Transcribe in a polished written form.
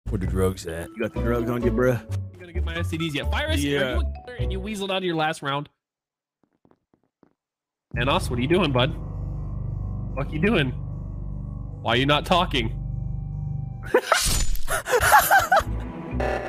Where the drugs at? You got the drugs on you, bruh? You gonna get my STDs yet? Fire us! Yeah. Are you a killer and you weaseled out of your last round? Anos, what are you doing, bud? What you doing? Why are you not talking?